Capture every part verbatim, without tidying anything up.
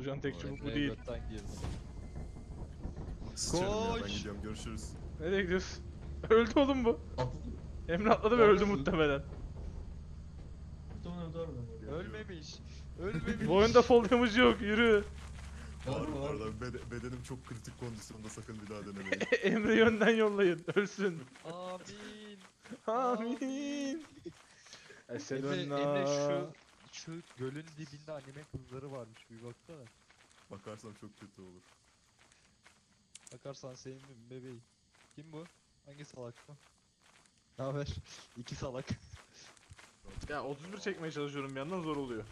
Kurtulacağın tek çubuk bu Emre'ye değil. götten girdim. Sıçarım ya, ben Koş! gidiyorum, görüşürüz. Nereye gidiyorsun? Öldü oğlum bu. Atladı. Emre atladı ve Ya öldü nasıl? muhtemelen. Muhtemelen öldü harbiden. Ölmemiş. Ölmemiş. Bu oyunda fall damage yok, yürü. Var Var bu var. arada, bede- bedenim çok kritik kondisyonda, sakın bir daha denemeyin. Emre yönden yollayın, ölsün. Amin. Amin. Eşhedü Emre, en Emre la- şu, şu gölün dibinde anime kızları varmış, bir baksana. Bakarsam çok kötü olur. Bakarsan sevinirim bebeğim. Kim bu? Hangi salak bu? Ne haber? İki salak. Ya otuz bir çekmeye çalışıyorum, bir yandan zor oluyor.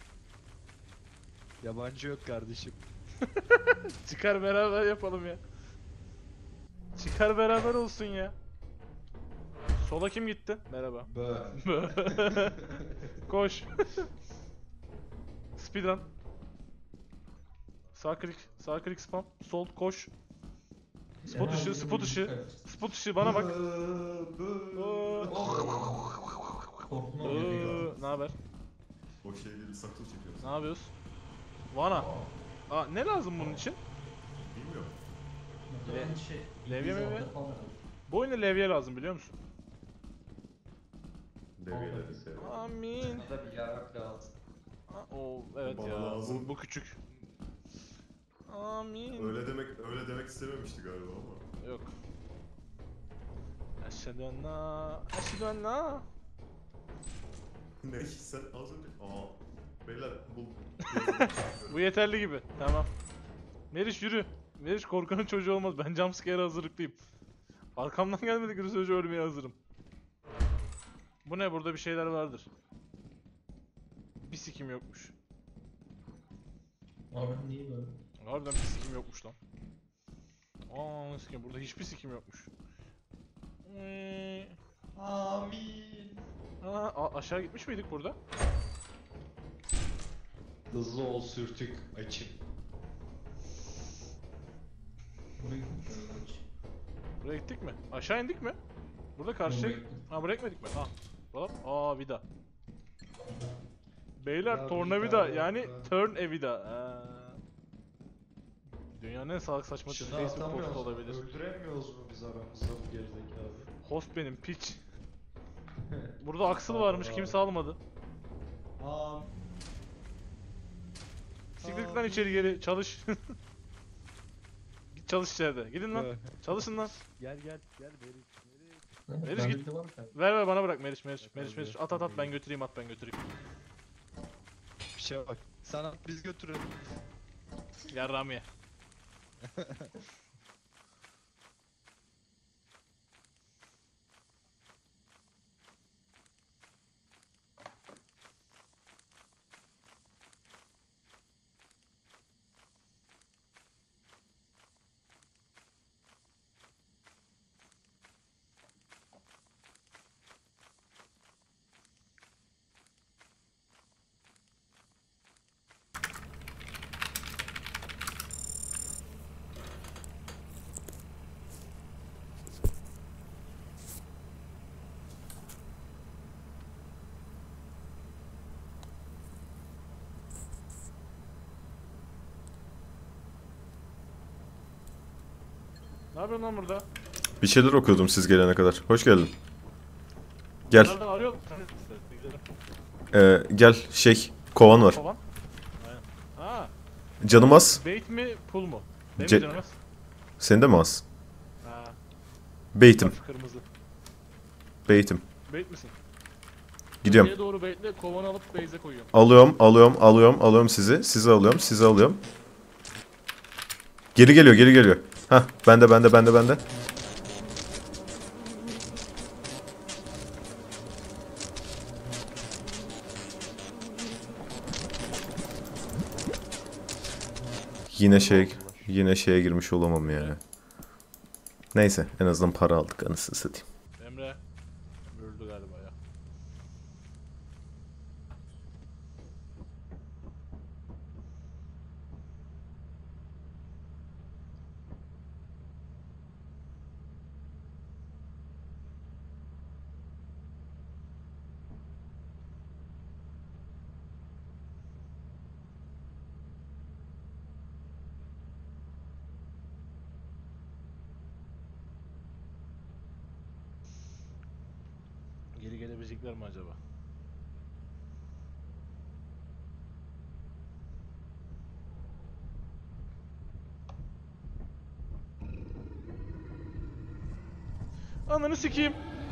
Yabancı yok kardeşim. Çıkar beraber yapalım ya. Çıkar beraber olsun ya. Sola kim gitti? Merhaba. Bö. Koş. Speedrun. Sağ klik, sağ klik spam. Sol koş. Spot ışığı, spot ışığı. Spot ışığı bana bak. Korktum ama yapayım. Ne haber? O şeyleri saklı çekiyoruz. Ne yapıyoruz? Vana. Aa, ne lazım bunun için? Bilmiyorum. Muhtemelen şey, Levye İngiliz mi? avukatı falan herhalde. Bu oyuna levye lazım, biliyor musun? Deveyeleri seviyorum. Amin. Buna da bir yarak lazım. Ha, o evet Bana ya. lazım. Bu, bu küçük. Amin. Öyle demek öyle demek istememişti galiba ama. Yok. Eşhedü en la. Eşhedü en la. Ne sen az önce? Aa. Beyler bu. Bu yeterli gibi. Tamam. Meriç yürü. Meriç korkanın çocuğu olmaz. Ben jumpscare'a hazırlıklıyım. Arkamdan gelmedi sürece ölmeye hazırım. Bu ne? Burada bir şeyler vardır. Bir sikim yokmuş. Abi niye böyle? Harbiden bir sikim yokmuş lan. Aa sikim. Burada hiçbir sikim yokmuş. Ee, Amin. Aa, a- aşağı gitmiş miydik burada? Hızlı ol sürtük açık. Buraya gitmiş. Buraya gittik mi? Aşağı indik mi? Burada karşıya... Buraya gittim. Ha buraya gitmedik mi? Ha. Hop. Aa vida. Beyler Ya tornavida vida, yani vida. turn a vida. Aa. Dünyanın en salak saçma Şunu Facebook postu atamıyoruz. olabilir. Öldüremiyoruz mu biz aramızda bu gerizekalı? Host benim piç. Burada aksıl varmış, kimse almadı. Am. Siktir git lan içeri geri çalış. Git çalış içeride. Gidin lan. Çalışın lan. Gel gel gel Meriç. Meriç. Meriç Bende git. de var mı kanka? Ver ver bana bırak Meriç Meriç. Yok Meriç abi, Meriç. yok. At at at ben Yok. götüreyim at ben götüreyim. Bir şey bak. Sana biz götürelim. Yarrağımı ye. Ne yapıyorsun lan burada? Bir şeyler okuyordum siz gelene kadar. Hoş geldin. Gel. Nereden arıyor? Ee, gel şey kovan var. Kovan. Aynen. Ha, Canım az. bait mi pull mu? Benim Ce- de canım az. Senin de mi az? Ha, Beytim. hafif kırmızı. Beytim. Bait misin? Gidiyorum. Nereye doğru baitle kovanı alıp base'e koyuyorum. Alıyorum, alıyorum, alıyorum, alıyorum sizi. Sizi alıyorum, sizi alıyorum. Geri geliyor, geri geliyor. Hah, bende, bende, bende, bende. Yine şey, yine şeye girmiş olamam yani. Neyse, en azından para aldık, anasını satayım. Emre. Emre öldü galiba ya. gelebilecekler mi acaba? Ananı sikeyim.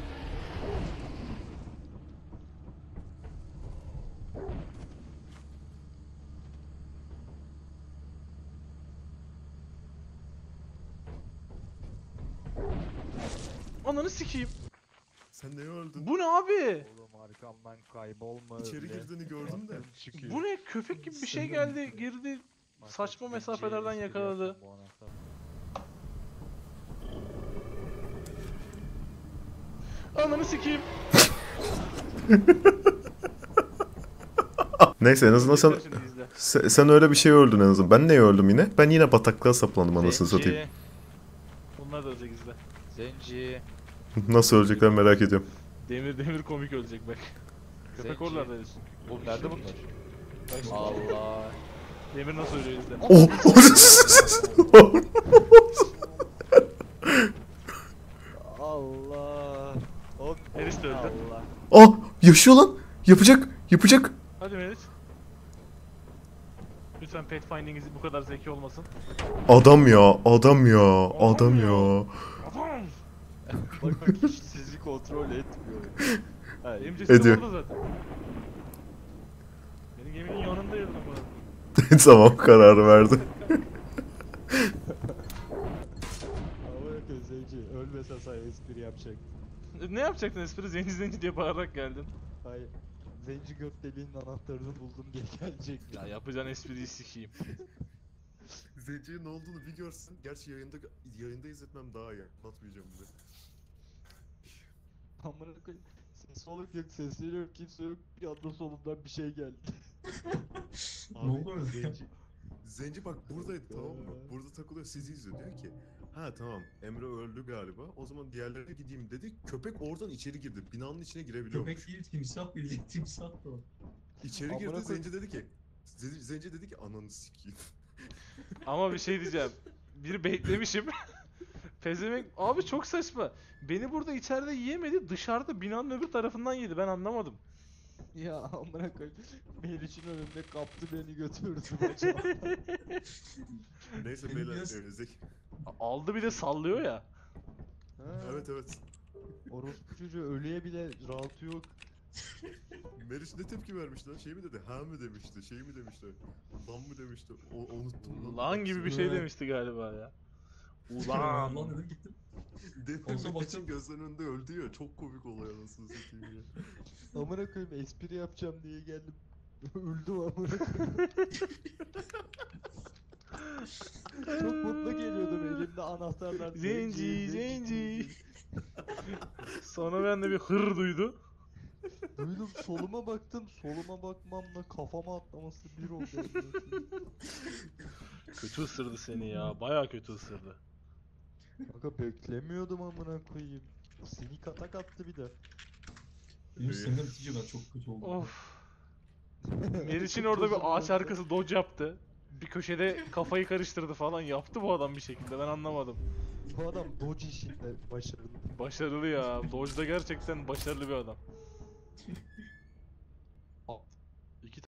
Ananı sikeyim. Sen neye öldün? Bu ne abi? Oğlum arkamdan kaybolma İçeri öyle. girdiğini gördüm de. Aklım çıkıyor. Bu ne? Köpek gibi bir şey geldi, girdi. Bak, Saçma bak, mesafelerden espri yakaladı. yapsam bu anahtar. Ananı sikeyim. Neyse en azından sen, Yeter şimdi izle. sen, sen öyle bir şey öldün en azından. Ben neye öldüm yine? Ben yine bataklığa saplandım anasını Zenci. satayım. Bunlar da ölecek izle. Zenci. Nasıl ölecekler merak ediyorum. Demir demir komik ölecek bak. Köpek Zenci. oralarda herif. Oğlum nerede bunlar? Bak şimdi. Allah. Demir nasıl ölüyor izle. Oh! Allah. Hop. Eris de öldü. Allah. Ah! Yaşıyor lan! Yapacak! Yapacak! Hadi Melis. Lütfen pathfinding'iniz bu kadar zeki olmasın. Adam ya! Adam ya! Adam ya. ya! Adam! Bak bak hiç sizi kontrol etmiyor. Ha, Benim cesedim Ediyor. orada zaten. Benim geminin yanındaydı bu. Tamam karar verdi. Ama yok ya Zenci. Ölmesen sana espri yapacak. Ne yapacaktın espri? Zenci zenci diye bağırarak geldin. Hayır. Zenci gök deliğinin anahtarını buldum diye gelecek. Ya yapacağın espriyi sikeyim. Zenci'ye ne olduğunu bir görsen, gerçi yayında yayında izletmem daha iyi. Anlatmayacağım bize. Amına koyayım. Ses soluk yok, sesleri yok, kimse yok. Bir anda solumdan bir şey geldi. Ne oldu öyle? Zenci, Zenci bak buradaydı tamam mı? Burada takılıyor sizi izliyor diyor ki ha tamam Emre öldü galiba o zaman diğerlerine gideyim dedi. Köpek oradan içeri girdi. Binanın içine girebiliyormuş. Köpek değil timsah bildiğin timsah da o. İçeri Amına girdi koyayım. Zenci dedi ki Zenci, Zenci dedi ki ananı sikeyim. Ama bir şey diyeceğim. Bir beklemişim. Pezevenk abi çok saçma. Beni burada içeride yiyemedi, dışarıda binanın öbür tarafından yedi. Ben anlamadım. Ya amına koyayım. Meriç'in önünde kaptı beni götürdü bacağım. Neyse Benim beyler biraz- e, Zek. Aldı bir de sallıyor ya. Ha, Evet evet. Orospu çocuğu ölüye bile rahatı yok. Meriç ne tepki vermiş lan? Şey mi dedi? Ha mı demişti? Şey mi demişti? Lan mı demişti? O, unuttum Lan gibi bir şey Evet. demişti galiba ya. Ulan Ulan. dedim gittim. Dememek Olsa için baksana. gözlerinin önünde öldü ya. Çok komik oluyor anasını satayım ya. Amına koyayım espri yapacağım diye geldim. Öldüm amına koyayım. Çok mutlu geliyordum elimde anahtarlar. Zenci, zenci. Sonra ben de bir hır duydu. Duydum soluma baktım. Soluma bakmamla kafama atlaması bir oldu. amına koyayım. Kötü ısırdı seni ya. Baya kötü ısırdı. Kanka beklemiyordum amına koyayım. Seni katak attı bir de. Benim seninle bitince ben çok kötü oldum. Of. Meriç'in orada bir ağaç arkası dodge yaptı. Bir köşede kafayı karıştırdı falan. Yaptı bu adam bir şekilde. Ben anlamadım. Bu adam dodge işinde başarılı. Başarılı ya. Dodge'da gerçekten başarılı bir adam.